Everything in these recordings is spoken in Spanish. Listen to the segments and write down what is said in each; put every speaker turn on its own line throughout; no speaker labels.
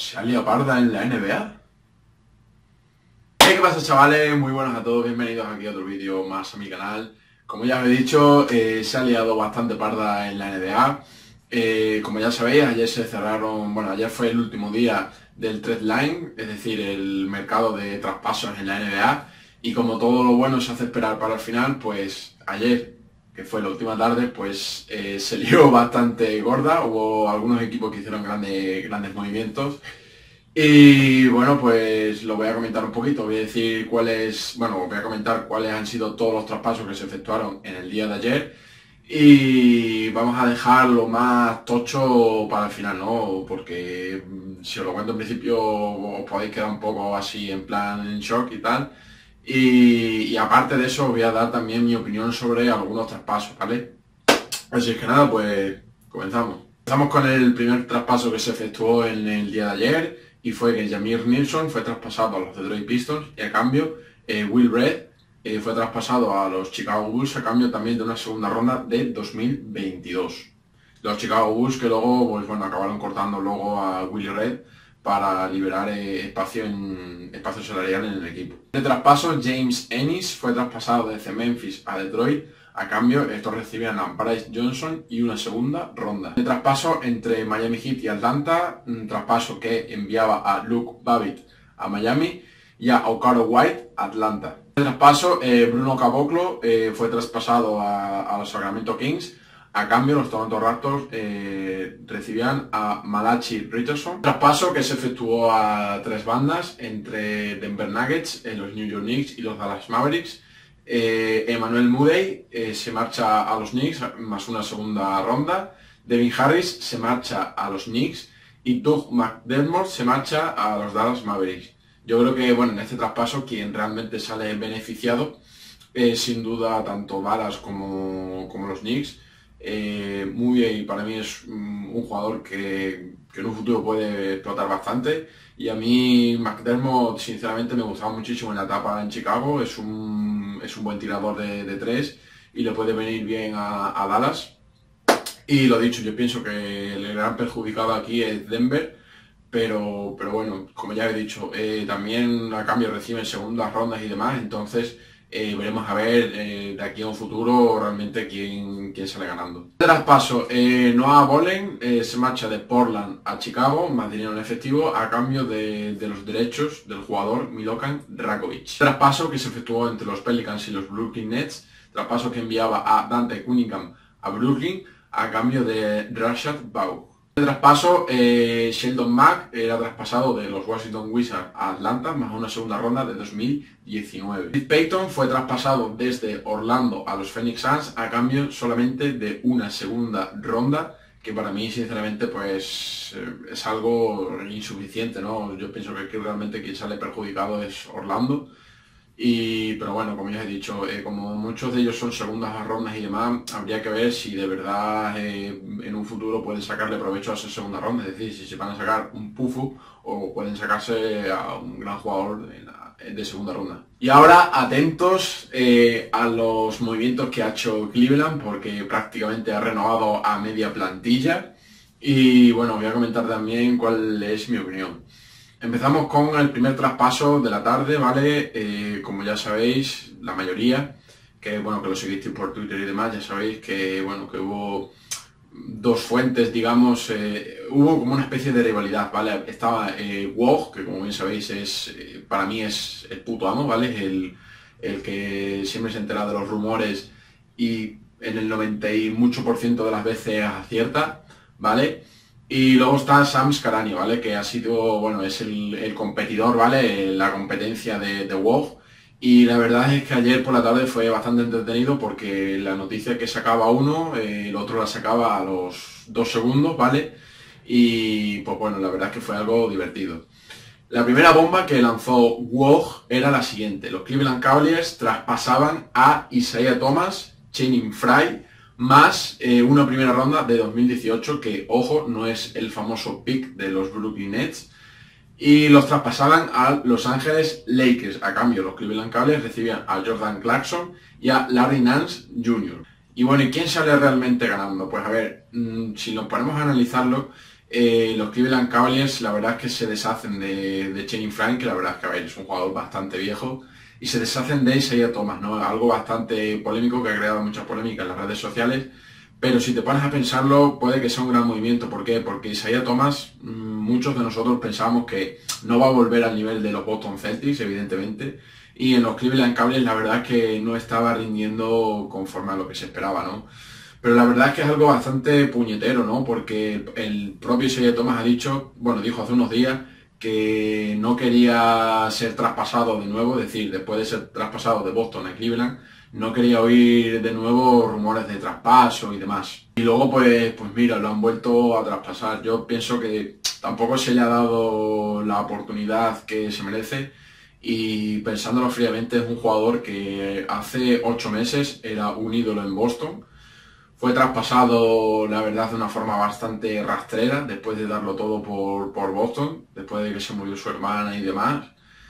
se ha liado parda en la NBA. ¿Qué pasa, chavales? Muy buenas a todos, bienvenidos aquí a otro vídeo más a mi canal. Como ya os he dicho, se ha liado bastante parda en la NBA. Como ya sabéis, ayer se cerraron, bueno, ayer fue el último día del trade line, es decir, el mercado de traspasos en la NBA. Y como todo lo bueno se hace esperar para el final, pues ayer, que fue la última tarde, pues se lió bastante gorda. Hubo algunos equipos que hicieron grandes movimientos. Y bueno, pues lo voy a comentar un poquito, voy a decir voy a comentar cuáles han sido todos los traspasos que se efectuaron en el día de ayer y vamos a dejar lo más tocho para el final, ¿no? Porque si os lo cuento en principio os podéis quedar un poco así en plan en shock y tal. Y aparte de eso os voy a dar también mi opinión sobre algunos traspasos, ¿vale? Así es que nada, pues comenzamos. Empezamos con el primer traspaso que se efectuó en el día de ayer y fue que Jameer Nelson fue traspasado a los Detroit Pistons y a cambio Will Red fue traspasado a los Chicago Bulls a cambio también de una segunda ronda de 2022. Los Chicago Bulls que luego pues, bueno, acabaron cortando luego a Will Red para liberar espacio salarial en el equipo. De traspaso, James Ennis fue traspasado desde Memphis a Detroit. A cambio, estos recibían a Bryce Johnson y una segunda ronda. De traspaso entre Miami Heat y Atlanta, un traspaso que enviaba a Luke Babbitt a Miami y a Okaro White a Atlanta. De traspaso, Bruno Caboclo fue traspasado a los Sacramento Kings. A cambio, los Toronto Raptors recibían a Malachi Richardson. Traspaso que se efectuó a tres bandas entre Denver Nuggets, los New York Knicks y los Dallas Mavericks. Emmanuel Mudiay se marcha a los Knicks más una segunda ronda. Devin Harris se marcha a los Knicks y Doug McDermott se marcha a los Dallas Mavericks. Yo creo que bueno, en este traspaso quien realmente sale beneficiado es sin duda tanto Dallas como los Knicks. Mudiay para mí es un jugador que en un futuro puede explotar bastante y a mí McDermott sinceramente me gustaba muchísimo en la etapa en Chicago, es un buen tirador de tres y le puede venir bien a Dallas. Y lo dicho, yo pienso que el gran perjudicado aquí es Denver, pero bueno, como ya he dicho, también a cambio reciben segundas rondas y demás, entonces veremos a ver de aquí a un futuro realmente quién sale ganando. De traspaso, Noah Bolen se marcha de Portland a Chicago, más dinero en efectivo, a cambio de los derechos del jugador Milovan Rakovic. Traspaso que se efectuó entre los Pelicans y los Brooklyn Nets, traspaso que enviaba a Dante Cunningham a Brooklyn a cambio de Rashad Vaughn. De traspaso, Sheldon Mack era traspasado de los Washington Wizards a Atlanta más una segunda ronda de 2019. Steve Payton fue traspasado desde Orlando a los Phoenix Suns a cambio solamente de una segunda ronda, que para mí sinceramente pues es algo insuficiente, ¿no? Yo pienso que aquí realmente quien sale perjudicado es Orlando. Pero bueno, como ya he dicho, como muchos de ellos son segundas rondas y demás, habría que ver si de verdad en un futuro pueden sacarle provecho a esa segunda ronda, es decir, si se van a sacar un pufu o pueden sacarse a un gran jugador de segunda ronda. Y ahora atentos a los movimientos que ha hecho Cleveland, porque prácticamente ha renovado a media plantilla y bueno, voy a comentar también cuál es mi opinión. Empezamos con el primer traspaso de la tarde, ¿vale? Como ya sabéis, la mayoría, que bueno, que lo seguisteis por Twitter y demás, ya sabéis que bueno, que hubo dos fuentes, digamos, hubo como una especie de rivalidad, ¿vale? Estaba Woj, que como bien sabéis es, para mí es el puto amo, ¿vale? El que siempre se entera de los rumores y en el 90 y mucho por ciento de las veces acierta, ¿vale? Y luego está Sam Scarani, ¿vale? Que ha sido, bueno, es el competidor, ¿vale? La competencia de Woj. Y la verdad es que ayer por la tarde fue bastante entretenido porque la noticia que sacaba uno, el otro la sacaba a los 2 segundos, ¿vale? Y pues bueno, la verdad es que fue algo divertido. La primera bomba que lanzó Woj era la siguiente. Los Cleveland Cavaliers traspasaban a Isaiah Thomas, Channing Frye, más una primera ronda de 2018 que, ojo, no es el famoso pick de los Brooklyn Nets, y los traspasaban a Los Ángeles Lakers. A cambio, los Cleveland Cavaliers recibían a Jordan Clarkson y a Larry Nance Jr. Y bueno, ¿y quién sale realmente ganando? Pues a ver, si nos ponemos a analizarlo, Los Cleveland Cavaliers la verdad es que se deshacen de Channing Frye, que la verdad es que a ver, es un jugador bastante viejo, y se deshacen de Isaiah Thomas, ¿no? Algo bastante polémico que ha creado mucha polémica en las redes sociales, pero si te pones a pensarlo puede que sea un gran movimiento. ¿Por qué? Porque Isaiah Thomas, muchos de nosotros pensábamos que no va a volver al nivel de los Boston Celtics, evidentemente, y en los Cleveland Cavaliers la verdad es que no estaba rindiendo conforme a lo que se esperaba, ¿no? Pero la verdad es que es algo bastante puñetero, ¿no? Porque el propio Isaiah Thomas ha dicho, bueno, dijo hace unos días que no quería ser traspasado de nuevo, es decir, después de ser traspasado de Boston a Cleveland, no quería oír de nuevo rumores de traspaso y demás. Y luego pues mira, lo han vuelto a traspasar. Yo pienso que tampoco se le ha dado la oportunidad que se merece, y pensándolo fríamente es un jugador que hace 8 meses era un ídolo en Boston. Fue traspasado, la verdad, de una forma bastante rastrera, después de darlo todo por Boston, después de que se murió su hermana y demás.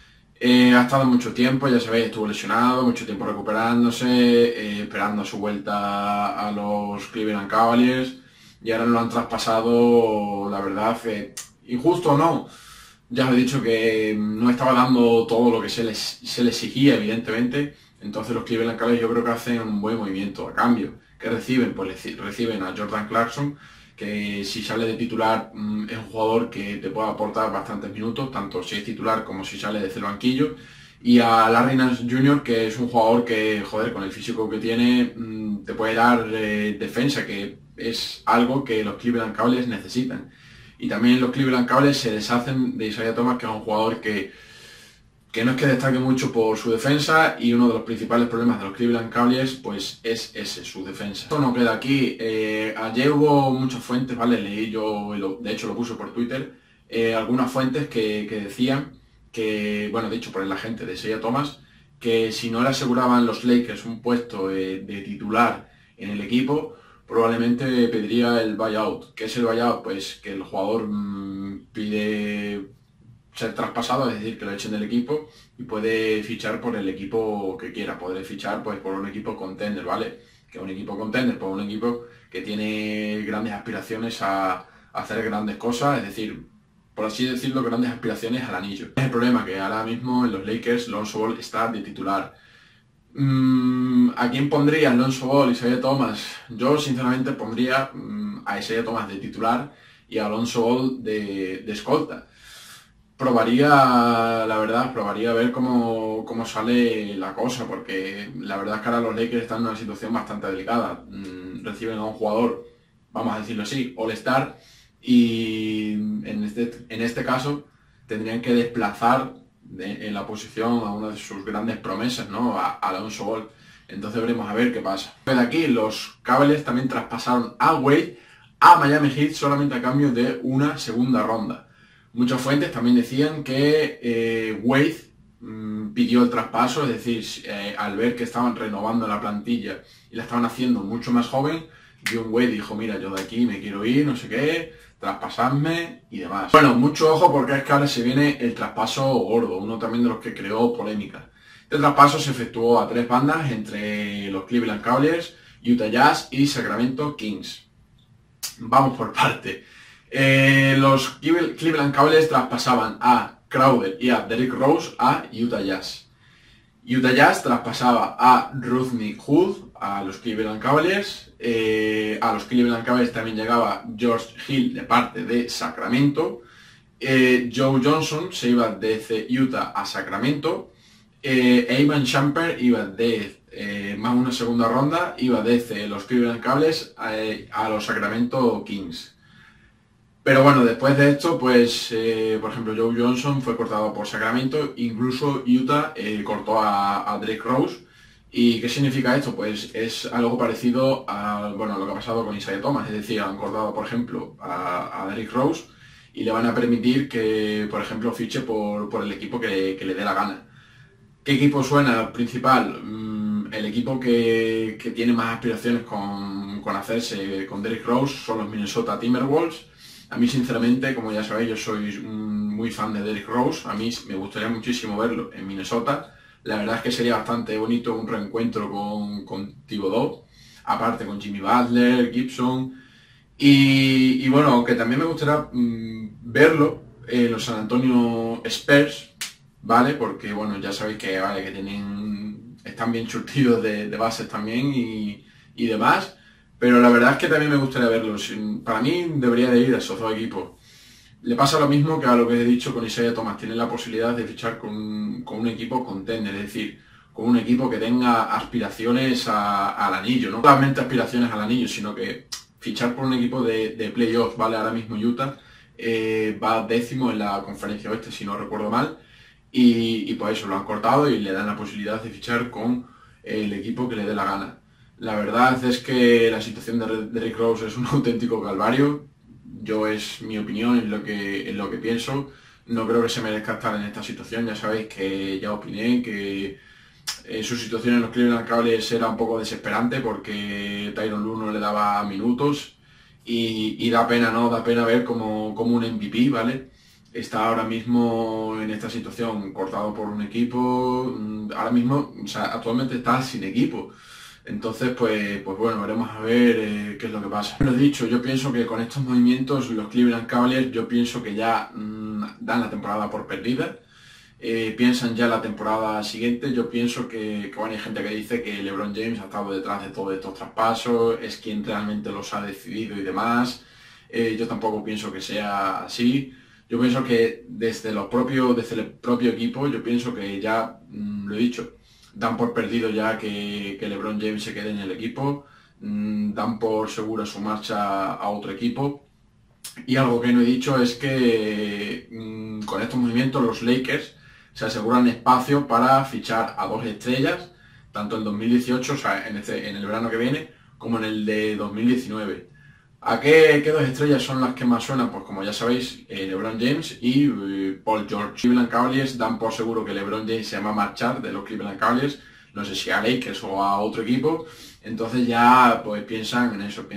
Ha estado mucho tiempo, ya sabéis, estuvo lesionado, mucho tiempo recuperándose, esperando su vuelta a los Cleveland Cavaliers, y ahora lo han traspasado, la verdad, injusto o no. Ya os he dicho que no estaba dando todo lo que se le exigía, evidentemente. Entonces los Cleveland Cavaliers yo creo que hacen un buen movimiento. A cambio, ¿qué reciben? Pues reciben a Jordan Clarkson, que si sale de titular es un jugador que te puede aportar bastantes minutos, tanto si es titular como si sale desde el banquillo. Y a Larry Nance Jr., que es un jugador que, joder, con el físico que tiene, te puede dar defensa, que es algo que los Cleveland Cavaliers necesitan. Y también los Cleveland Cavaliers se deshacen de Isaiah Thomas, que es un jugador que no es que destaque mucho por su defensa, y uno de los principales problemas de los Cleveland Cavaliers pues es ese, su defensa. Esto no queda aquí. Ayer hubo muchas fuentes, ¿vale? Leí yo, de hecho lo puse por Twitter, algunas fuentes que decían que, bueno, dicho por el agente de Isaiah Thomas, que si no le aseguraban los Lakers un puesto de titular en el equipo, probablemente pediría el buyout. ¿Qué es el buyout? Pues que el jugador pide ser traspasado, es decir, que lo echen del equipo, y puede fichar por el equipo que quiera. Podré fichar pues por un equipo contender, ¿vale? Que un equipo contender, por un equipo que tiene grandes aspiraciones a hacer grandes cosas, es decir, por así decirlo, grandes aspiraciones al anillo. Es el problema, que ahora mismo en los Lakers Lonzo Ball está de titular. ¿A quién pondría? Lonzo Ball, Isaiah Thomas. Yo sinceramente pondría a Isaiah Thomas de titular y a Lonzo Ball de escolta. Probaría, la verdad, probaría a ver cómo sale la cosa, porque la verdad es que ahora los Lakers están en una situación bastante delicada. Reciben a un jugador, vamos a decirlo así, All-Star, y en este caso tendrían que desplazar en la posición a una de sus grandes promesas, ¿no? A Lonzo Ball. Entonces veremos a ver qué pasa. De aquí los Cavaliers también traspasaron a Wade a Miami Heat solamente a cambio de una segunda ronda. Muchas fuentes también decían que Wade pidió el traspaso, es decir, al ver que estaban renovando la plantilla y la estaban haciendo mucho más joven, John Wade dijo, mira, yo de aquí me quiero ir, no sé qué, traspasadme y demás. Bueno, mucho ojo, porque es que ahora se viene el traspaso gordo, uno también de los que creó polémica. Este traspaso se efectuó a 3 bandas entre los Cleveland Cavaliers, Utah Jazz y Sacramento Kings. Vamos por parte. Los Cleveland Cavaliers traspasaban a Crowder y a Derrick Rose a Utah Jazz. Utah Jazz traspasaba a Rodney Hood a los Cleveland Cavaliers. A los Cleveland Cavaliers también llegaba George Hill de parte de Sacramento. Joe Johnson se iba desde Utah a Sacramento. Iman Shumpert iba de más una segunda ronda, iba desde los Cleveland Cavaliers a los Sacramento Kings. Pero bueno, después de esto, pues, por ejemplo, Joe Johnson fue cortado por Sacramento, incluso Utah cortó a Derrick Rose. ¿Y qué significa esto? Pues es algo parecido a, bueno, lo que ha pasado con Isaiah Thomas, es decir, han cortado, por ejemplo, a Derrick Rose y le van a permitir que, por ejemplo, fiche por el equipo que le dé la gana. ¿Qué equipo suena principal? El equipo que tiene más aspiraciones con hacerse con Derrick Rose son los Minnesota Timberwolves. A mí, sinceramente, como ya sabéis, yo soy muy fan de Derrick Rose. A mí me gustaría muchísimo verlo en Minnesota. La verdad es que sería bastante bonito un reencuentro con Thibodeau, aparte con Jimmy Butler, Gibson. Y bueno, aunque también me gustaría verlo en los San Antonio Spurs, ¿vale? Porque bueno, ya sabéis que, vale, que están bien surtidos de bases también y demás. Pero la verdad es que también me gustaría verlos. Para mí debería de ir a esos dos equipos. Le pasa lo mismo que a lo que he dicho con Isaiah Thomas. Tiene la posibilidad de fichar con un equipo contender, es decir, con un equipo que tenga aspiraciones al anillo. No solamente aspiraciones al anillo, sino que fichar por un equipo de playoffs, ¿vale? Ahora mismo Utah va 10º en la conferencia oeste, si no recuerdo mal. Y pues eso, lo han cortado y le dan la posibilidad de fichar con el equipo que le dé la gana. La verdad es que la situación de Rick Rose es un auténtico calvario. Yo es mi opinión, es lo que pienso. No creo que se merezca estar en esta situación. Ya sabéis que ya opiné que su situación en los Cleveland Cavaliers era un poco desesperante porque Tyronn Lue no le daba minutos y da pena, ¿no? Da pena ver como un MVP, ¿vale? Está ahora mismo en esta situación cortado por un equipo. Ahora mismo, o sea, actualmente está sin equipo. Entonces, pues bueno, veremos a ver qué es lo que pasa. Lo dicho, yo pienso que con estos movimientos los Cleveland Cavaliers, yo pienso que ya dan la temporada por perdida. Piensan ya la temporada siguiente. Yo pienso que bueno, hay gente que dice que LeBron James ha estado detrás de todos estos traspasos, es quien realmente los ha decidido y demás. Yo tampoco pienso que sea así. Yo pienso que desde el propio equipo, yo pienso que ya, lo he dicho, dan por perdido ya que LeBron James se quede en el equipo, dan por segura su marcha a otro equipo. Y algo que no he dicho es que con estos movimientos los Lakers se aseguran espacio para fichar a 2 estrellas, tanto en 2018, o sea, en el verano que viene, como en el de 2019. ¿A qué 2 estrellas son las que más suenan? Pues como ya sabéis, LeBron James y Paul George. Cleveland Cavaliers dan por seguro que LeBron James se va a marchar de los Cleveland Cavaliers, no sé si a Lakers o a otro equipo. Entonces ya pues piensan en eso,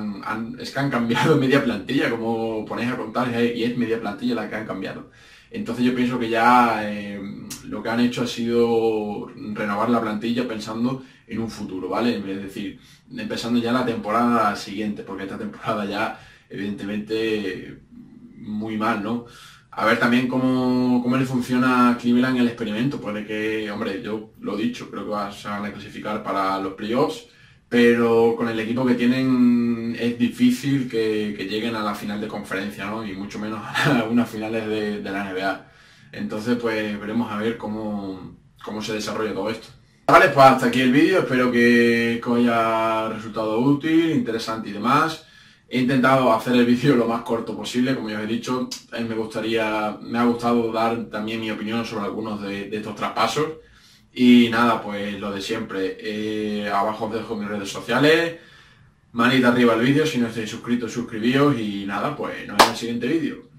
es que han cambiado media plantilla, como ponéis a contar, y es media plantilla la que han cambiado. Entonces yo pienso que ya lo que han hecho ha sido renovar la plantilla pensando en un futuro, ¿vale? Es decir, empezando ya la temporada siguiente, porque esta temporada ya, evidentemente, muy mal, ¿no? A ver también cómo le funciona a Cleveland el experimento. Puede que, hombre, yo lo he dicho, creo que se van a clasificar para los playoffs, pero con el equipo que tienen es difícil que lleguen a la final de conferencia, ¿no? Y mucho menos a unas finales de la NBA. Entonces, pues veremos a ver cómo se desarrolla todo esto. Vale, pues hasta aquí el vídeo, espero que os haya resultado útil, interesante y demás. He intentado hacer el vídeo lo más corto posible, como ya os he dicho. Me ha gustado dar también mi opinión sobre algunos de estos traspasos. Y nada, pues lo de siempre. Abajo os dejo mis redes sociales. Manita arriba el vídeo, si no estáis suscritos, suscribíos. Y nada, pues nos vemos en el siguiente vídeo.